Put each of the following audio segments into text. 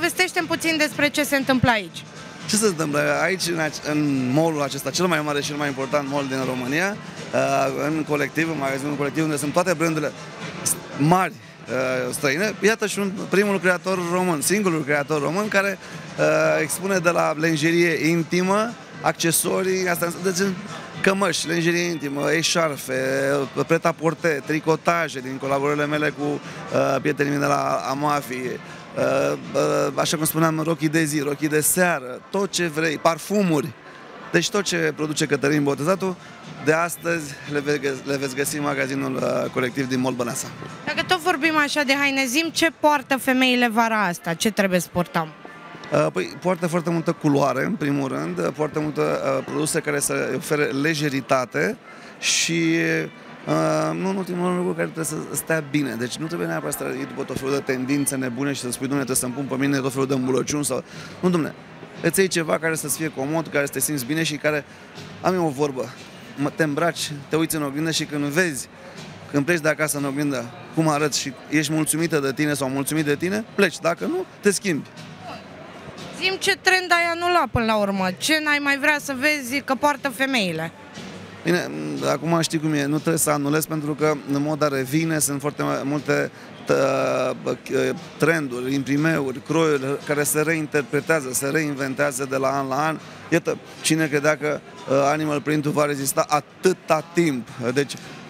Povestește-mi puțin despre ce se întâmplă aici. Ce se întâmplă aici, în mall-ul acesta, cel mai mare și cel mai important mall din România, în colectiv, în magazinul colectiv, unde sunt toate brandurile mari străine. Iată și primul creator român, singurul creator român care expune de la lenjerie intimă, accesorii, deci cămăși, lenjerie intimă, eșarfe, pret-a-porter, tricotaje din colaborările mele cu prietenii mei de la Amafi, așa cum spuneam, rochii de zi, rochii de seară, tot ce vrei, parfumuri. Deci tot ce produce Cătălin Botezatul, de astăzi le veți găsi în magazinul colectiv din Mall Băneasa. Dacă tot vorbim așa de haine, zi-mi ce poartă femeile vara asta, ce trebuie să portăm? Păi, poartă foarte multă culoare, în primul rând, poartă multe produse care să ofere lejeritate și, nu în ultimul rând, lucru care trebuie să stea bine. Deci nu trebuie neapărat să iei după tot felul de tendințe nebune și să spui, Dumne, trebuie să-mi pun pe mine tot felul de îmbulăciuni sau... Nu, Dumne, îți iei ceva care să-ți fie comod, care să te simți bine și care... Am eu o vorbă, te îmbraci, te uiți în oglindă și când vezi, când pleci de acasă în oglindă, cum arăți și ești mulțumită de tine sau mulțumit de tine, pleci. Dacă nu, te schimbi. Zi-mi ce trend ai anulat până la urmă, ce n-ai mai vrea să vezi că poartă femeile? Bine, acum știi cum e, nu trebuie să anulez pentru că în moda revine, sunt foarte multe trenduri, imprimeuri, croiuri care se reinterpretează, se reinventează de la an la an. Iată, cine credea că animal print-ul va rezista atâta timp? Deci,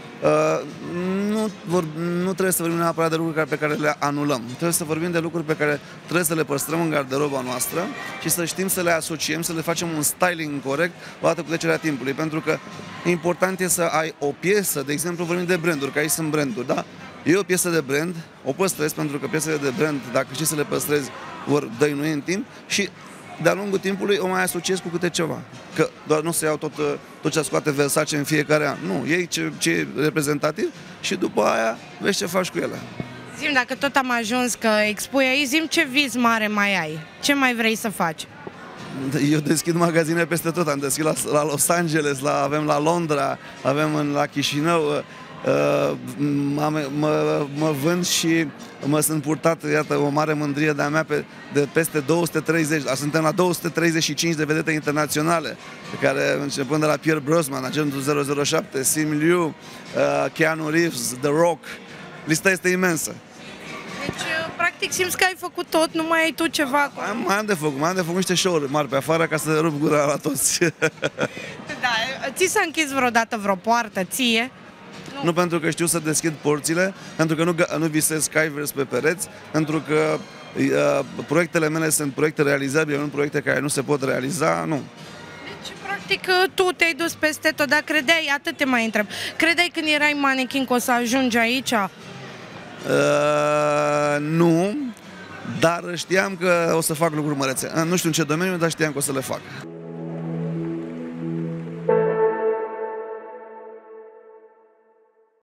nu trebuie să vorbim neapărat de lucruri pe care le anulăm. Trebuie să vorbim de lucruri pe care trebuie să le păstrăm în garderoba noastră și să știm să le asociem, să le facem un styling corect odată cu trecerea timpului. Pentru că important e să ai o piesă, de exemplu vorbim de branduri, că aici sunt branduri, da? E o piesă de brand, o păstrez pentru că piesele de brand, dacă știi să le păstrezi, vor dăinui în timp și de-a lungul timpului o mai asociez cu câte ceva. Că doar nu se iau tot ce scoate Versace în fiecare an. Nu, iei ce e reprezentativ și după aia vezi ce faci cu ele. Zi-mi, dacă tot am ajuns că expui aici, zi-mi ce vis mare mai ai, ce mai vrei să faci? Eu deschid magazine peste tot, am deschis la Los Angeles, avem la Londra, avem la Chișinău, mă vând și mă sunt purtat, iată, o mare mândrie de-a mea de peste 230, suntem la 235 de vedete internaționale, pe care începând de la Pierre Brosnan, Agentul 007, Simu Liu, Keanu Reeves, The Rock, lista este imensă. Deci, practic, simți că ai făcut tot, nu mai ai tu ceva? Mai am de făcut niște show-uri mari pe afară ca să rup gura la toți. Da, ți s-a închis vreodată vreo poartă, ție? Nu pentru că știu să deschid porțile, pentru că nu visez skywers pe pereți, pentru că proiectele mele sunt proiecte realizabile, nu proiecte care nu se pot realiza, nu. Deci, practic, tu te-ai dus peste tot, dar credeai, atât te mai întreb, credeai când erai manechin că o să ajungi aici? Nu, dar știam că o să fac lucruri mărețe. Nu știu în ce domeniu, dar știam că o să le fac.